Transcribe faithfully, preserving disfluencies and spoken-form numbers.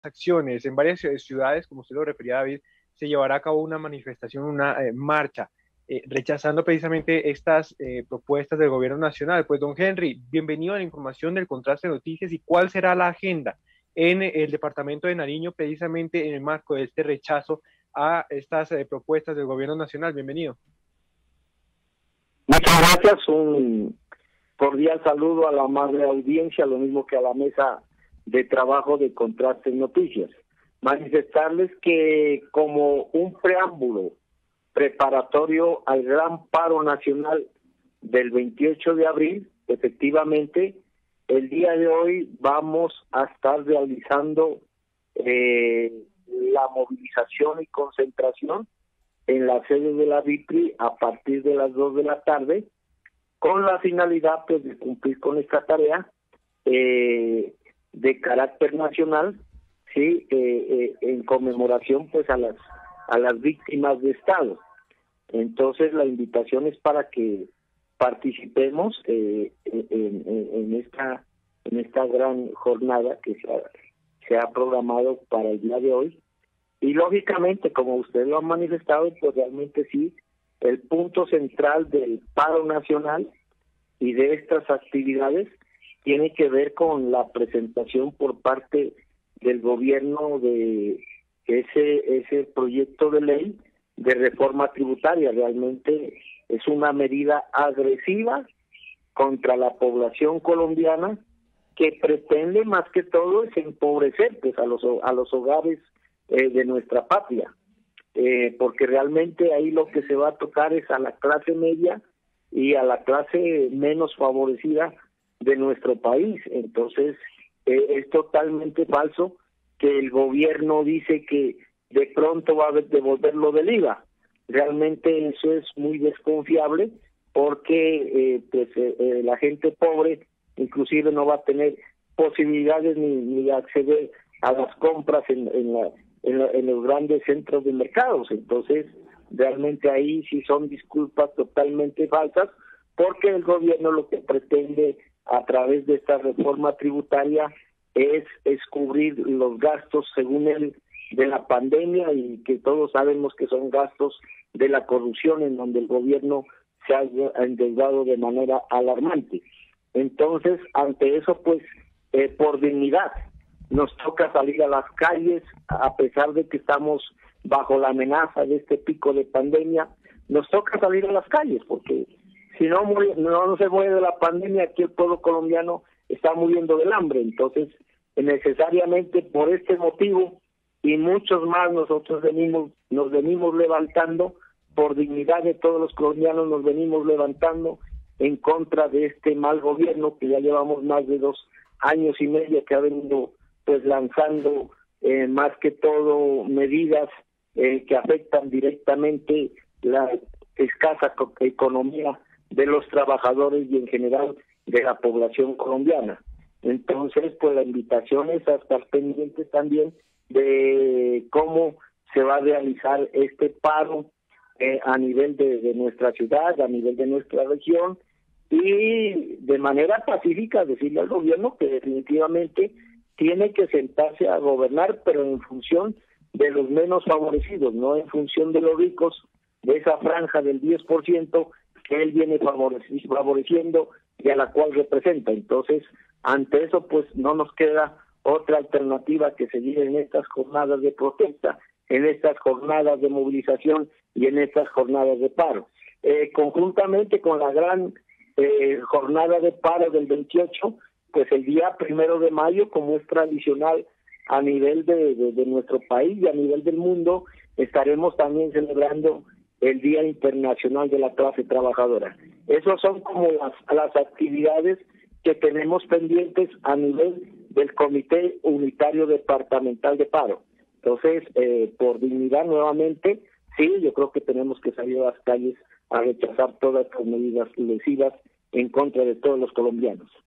acciones. En varias ciudades, como usted lo refería, David, se llevará a cabo una manifestación, una eh, marcha, eh, rechazando precisamente estas eh, propuestas del gobierno nacional. Pues, don Henry, bienvenido a la información del Contraste de Noticias. ¿Y cuál será la agenda en el departamento de Nariño, precisamente en el marco de este rechazo a estas eh, propuestas del gobierno nacional? Bienvenido. Muchas gracias, un cordial saludo a la amable audiencia, lo mismo que a la mesa de trabajo de Contraste Noticias. Manifestarles que como un preámbulo preparatorio al gran paro nacional del veintiocho de abril, efectivamente, el día de hoy vamos a estar realizando eh, la movilización y concentración en la sede de la Vitri a partir de las dos de la tarde, con la finalidad pues de cumplir con esta tarea eh, de carácter nacional, sí, eh, eh, en conmemoración pues a las a las víctimas de Estado. Entonces la invitación es para que participemos eh, en, en, en esta en esta gran jornada que se ha, se ha programado para el día de hoy. Y lógicamente, como usted lo ha manifestado, pues realmente sí, el punto central del paro nacional y de estas actividades tiene que ver con la presentación por parte del gobierno de ese ese proyecto de ley de reforma tributaria. Realmente es una medida agresiva contra la población colombiana que pretende más que todo es empobrecer pues a los a los hogares eh, de nuestra patria, eh, porque realmente ahí lo que se va a tocar es a la clase media y a la clase menos favorecida de nuestro país. Entonces eh, es totalmente falso que el gobierno dice que de pronto va a devolverlo del I V A. Realmente eso es muy desconfiable porque eh, pues eh, eh, la gente pobre inclusive no va a tener posibilidades ni, ni acceder a las compras en, en, la, en, la, en los grandes centros de mercados. Entonces realmente ahí sí son disculpas totalmente falsas, porque el gobierno lo que pretende a través de esta reforma tributaria es, es cubrir los gastos, según él, de la pandemia, y que todos sabemos que son gastos de la corrupción, en donde el gobierno se ha endeudado de manera alarmante. Entonces, ante eso, pues, eh, por dignidad, nos toca salir a las calles, a pesar de que estamos bajo la amenaza de este pico de pandemia, nos toca salir a las calles, porque si no, no, no se muere de la pandemia, aquí el pueblo colombiano está muriendo del hambre. Entonces, necesariamente por este motivo y muchos más, nosotros venimos, nos venimos levantando, por dignidad de todos los colombianos nos venimos levantando en contra de este mal gobierno que ya llevamos más de dos años y medio, que ha venido pues lanzando eh, más que todo medidas eh, que afectan directamente la escasa economía de los trabajadores y en general de la población colombiana. Entonces, pues la invitación es a estar pendientes también de cómo se va a realizar este paro eh, a nivel de, de nuestra ciudad, a nivel de nuestra región, y de manera pacífica decirle al gobierno que definitivamente tiene que sentarse a gobernar, pero en función de los menos favorecidos, no en función de los ricos, de esa franja del diez por ciento que él viene favoreciendo y a la cual representa. Entonces, ante eso, pues no nos queda otra alternativa que seguir en estas jornadas de protesta, en estas jornadas de movilización y en estas jornadas de paro. Eh, conjuntamente con la gran eh, jornada de paro del veintiocho, pues el día primero de mayo, como es tradicional a nivel de, de, de nuestro país y a nivel del mundo, estaremos también celebrando el Día Internacional de la Clase Trabajadora. Esas son como las, las actividades que tenemos pendientes a nivel del Comité Unitario Departamental de Paro. Entonces, eh, por dignidad nuevamente, sí, yo creo que tenemos que salir a las calles a rechazar todas las medidas lesivas en contra de todos los colombianos.